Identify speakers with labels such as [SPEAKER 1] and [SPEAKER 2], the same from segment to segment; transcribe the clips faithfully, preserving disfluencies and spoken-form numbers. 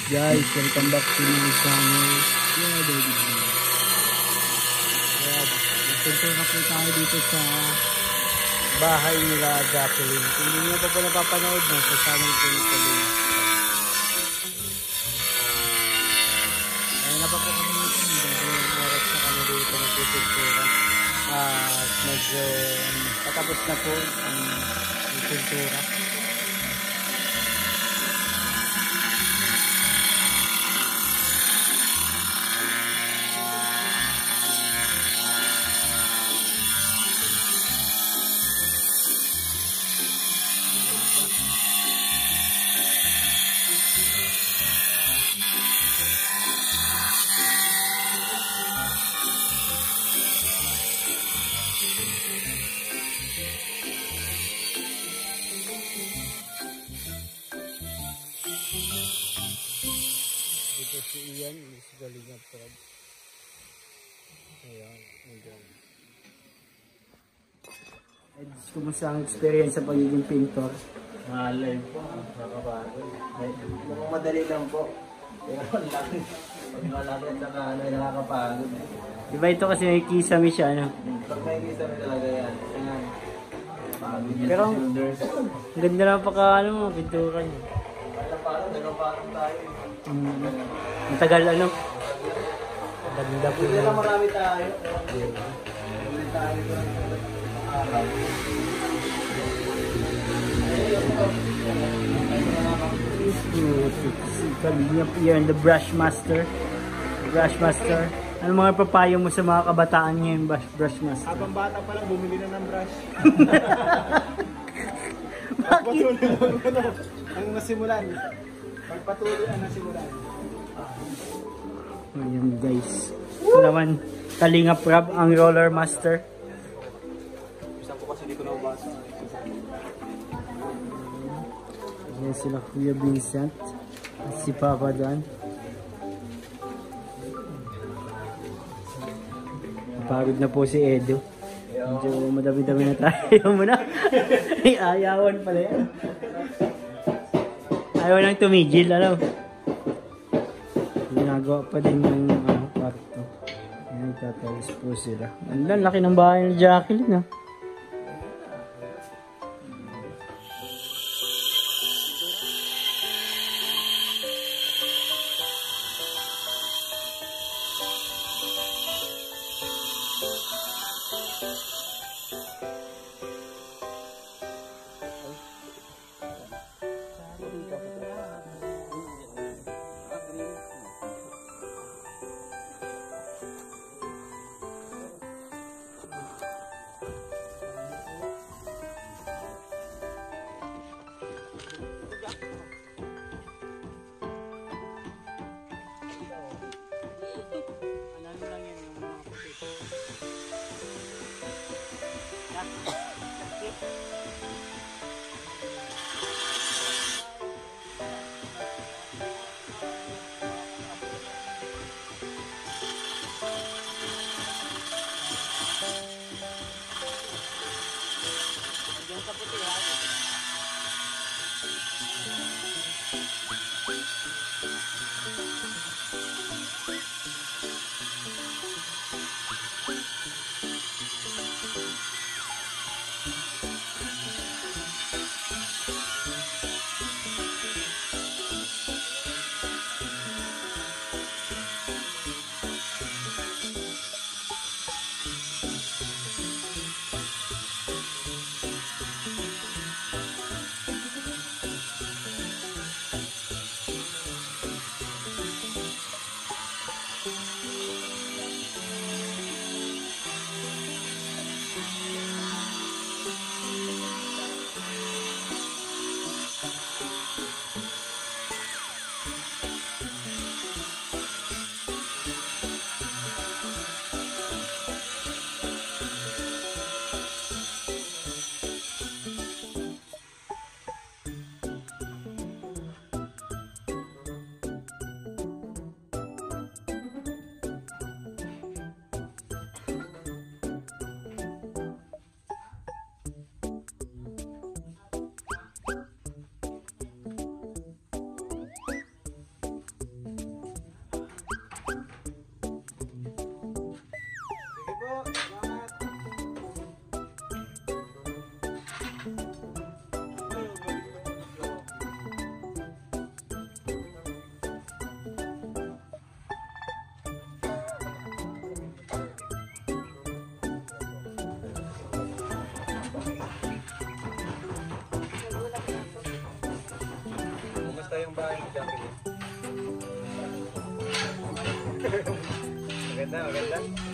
[SPEAKER 1] Guys, welcome back to my channel. Yeah, baby. Kaya, nagpunta na po tayo dito sa bahay nila Jacqueline. Kung hindi nyo pa po napapanood na sa channel po nito. Kaya na pa po kami dito. Hindi oras na kami dito nagpipintura. At medyo patapos na po ang pintura. Ito si Ian, si Galinga Prab. Ayan, ayan. Kumusta ang experience sa pagiging pintor?
[SPEAKER 2] Malay po, nakakapagod. Mukhang madali lang po. Pero malaki. Pag malaki at saka ano, nakakapagod.
[SPEAKER 1] Diba ito kasi may kisame siya, ano?
[SPEAKER 2] Pag may kisame talaga yan. Ayan.
[SPEAKER 1] Pero ang ganda na pa ka, ano, pintura niya.
[SPEAKER 2] Parang parang, nagpaparang tayo.
[SPEAKER 1] Mm, matagal, ano? Ganda po
[SPEAKER 2] Hindi
[SPEAKER 1] na.
[SPEAKER 2] lang marami tayo. Marami tayo doon. Araw.
[SPEAKER 1] Yan, the brush master. The brush master. Ano mga papayo mo sa mga kabataan ngayon, brush, brush master?
[SPEAKER 2] Habang bata pa lang, bumili na ng brush.
[SPEAKER 1] Bakit?
[SPEAKER 2] Ang nasimulan. Pagpatuloy ang nasimulan.
[SPEAKER 1] Ayan guys. Ito naman, Kalinga Prab, ang roller master.
[SPEAKER 2] Isa po kasi di ko naubasa.
[SPEAKER 1] Ayan sila Kuya Vincent. At si Papa Dan. Pagod na po si Edo. Medyo madami-dami na tayo muna. Ay, ayawan pala yan. Ayaw nang tumigil, alam. Ginagawa pa din yung ano, kwarto. Ayan, tatalis po sila. Ang laki ng bahay ng Jacqueline, ah. Sa puti, ha?
[SPEAKER 2] yung bahay ni Jacqueline. Maganda, maganda.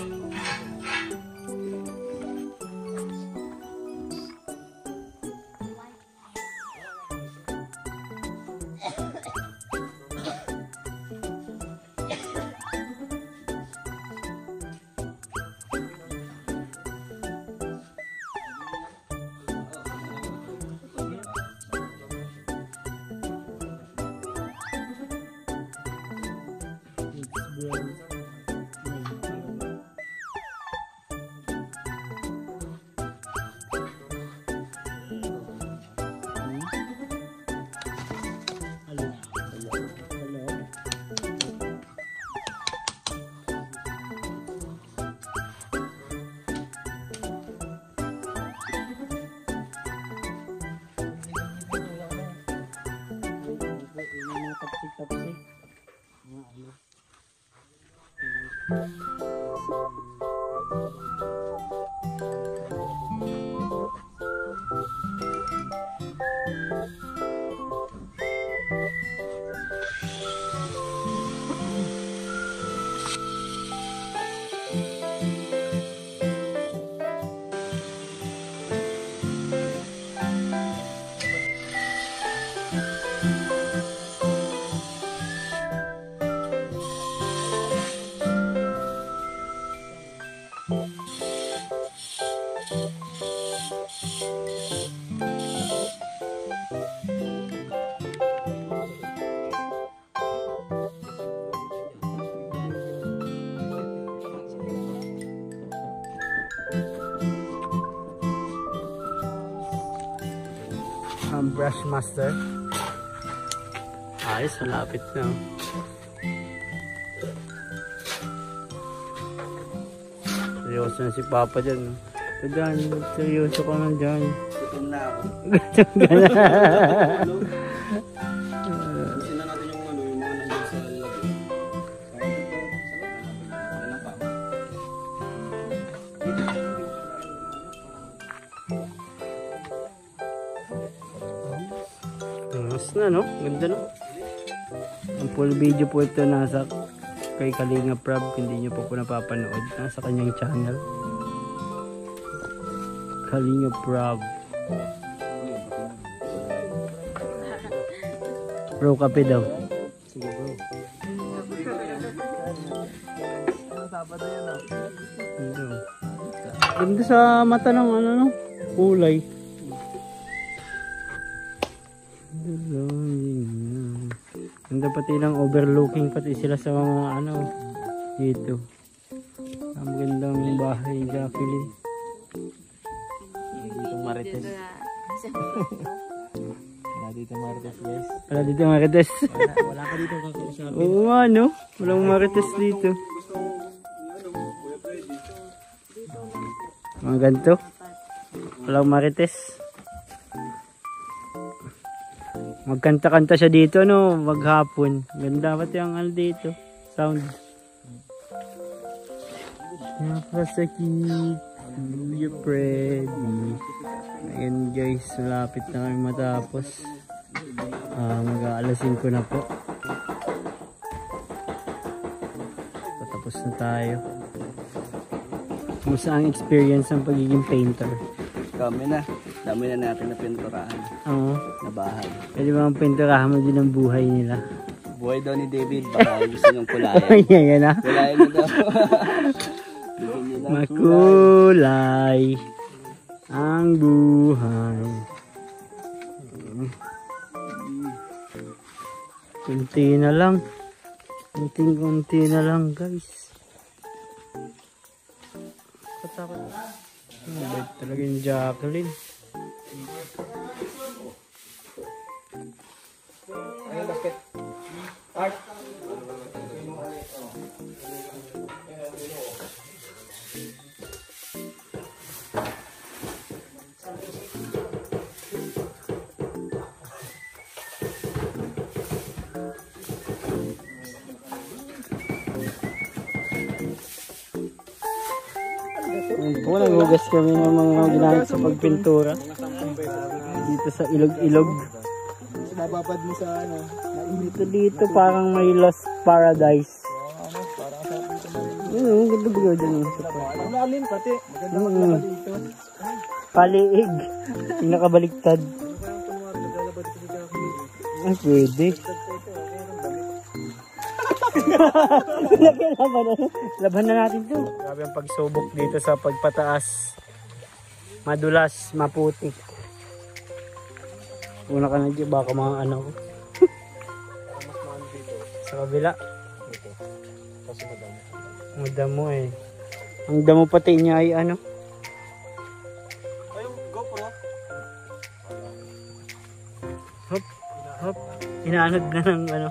[SPEAKER 1] Tapsik-tapsik. Um, brush master. Ayos, malapit na. Seryoso na si Papa dyan. Ito dyan, seryoso ka na dyan.
[SPEAKER 2] Gutom na ako.
[SPEAKER 1] Gutom ka na.
[SPEAKER 2] Gusto na natin yung ano, yung mga nandun sa lagi. Kaya ito, sa lagi, pa.
[SPEAKER 1] Mas na, no? Ganda, no? Ang full video po ito nasa kay Kalinga Prab. Hindi nyo po po napapanood. Nasa kanyang channel. Kalinga Prab. Bro, kape daw.
[SPEAKER 2] Sige bro. Sabado yan ah.
[SPEAKER 1] Ganda sa mata ng ano, no? Kulay. Ganda pati ng overlooking pati sila sa mga ano dito. Ang gandang bahay ni Jacqueline.
[SPEAKER 2] Dito Marites. Wala dito Marites guys.
[SPEAKER 1] Wala dito Marites.
[SPEAKER 2] Wala, wala ka dito kakausapin.
[SPEAKER 1] Oo nga no. Walang Marites dito. Mga ganito. Walang Marites. Magkanta-kanta siya dito, no? Maghapon. Ganda pati ang ano dito. Sound. Napasakit. Kuya Freddy. Ayan guys, malapit na kami matapos. Uh, Mag-aalasin ko na po. Patapos na tayo. Kumusta ang experience ng pagiging painter?
[SPEAKER 2] Kami na. Dami na natin na pinturahan.
[SPEAKER 1] Oo.
[SPEAKER 2] Na bahay.
[SPEAKER 1] Pwede ba ang pinturahan mo din ang buhay nila?
[SPEAKER 2] Buhay daw ni David. Baka gusto niyong kulayan.
[SPEAKER 1] Yan yan na.
[SPEAKER 2] Kulayan mo daw.
[SPEAKER 1] Makulay ang buhay. Kunti na lang. Kunting-kunti na lang guys. Katakot. Mabait talaga yung Jacqueline.
[SPEAKER 2] Ayun, basket. Art.
[SPEAKER 1] Po, naghugas kami ng mga ginamit sa pagpintura dito sa ilog-ilog.
[SPEAKER 2] Nababad mo sa ano,
[SPEAKER 1] Dito dito parang may Lost Paradise.
[SPEAKER 2] Ano, parang sa dito na rin.
[SPEAKER 1] Yun o, ganda ba dyan yung
[SPEAKER 2] Ang lalim pati. Maganda
[SPEAKER 1] Mm.
[SPEAKER 2] maglaba dito.
[SPEAKER 1] paliig. Pinakabaliktad.
[SPEAKER 2] Ano kayang kunwari naglalaba dito ni Jackie?
[SPEAKER 1] Ay, pwede. laban, na, laban na natin to. Grabe ang pagsubok dito sa pagpataas. Madulas, maputik. Una ka na dyan, baka mga ano ko.
[SPEAKER 2] Mas maano dito.
[SPEAKER 1] Sa kabila.
[SPEAKER 2] Dito. Kasi madami.
[SPEAKER 1] Ang damo eh. Ang damo pati niya ay ano.
[SPEAKER 2] Ay, yung GoPro.
[SPEAKER 1] Hop, hop. Inaanod na ng ano.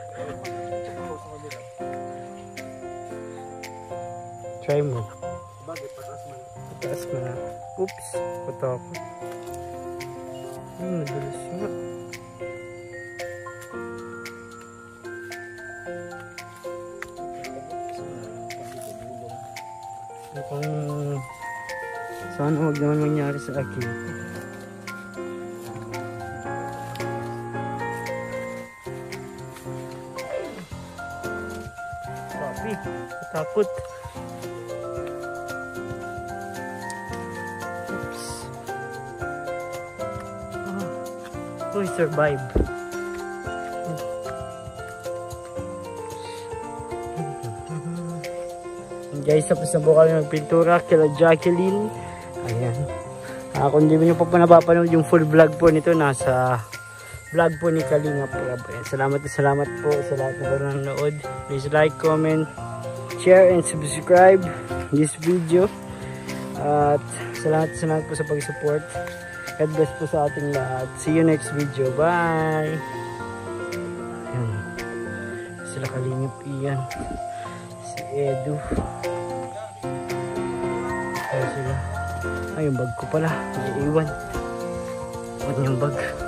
[SPEAKER 1] Try mo.
[SPEAKER 2] Bagay, pataas man.
[SPEAKER 1] Pataas mo na. Oops. Patok. Hmm, madulas nga. Mukhang sana huwag naman mangyari sa akin. Grabe, katakot. Oops. Ah. Uy, survive. Guys, tapos na po kami magpintura kila Jacqueline. Ayan. Uh, kung di mo nyo pa po napapanood yung full vlog po nito, nasa vlog po ni Kalinga po. Ayan. Salamat na salamat po sa lahat na nanonood. Please like, comment, share, and subscribe this video. At salamat na salamat po sa pag-support. God bless po sa ating lahat. See you next video. Bye! Ayan. Sila Kalinga po yan. Si Edu. Sila. Ay, yung bag ko pala. May iwan. Iwan yung bag.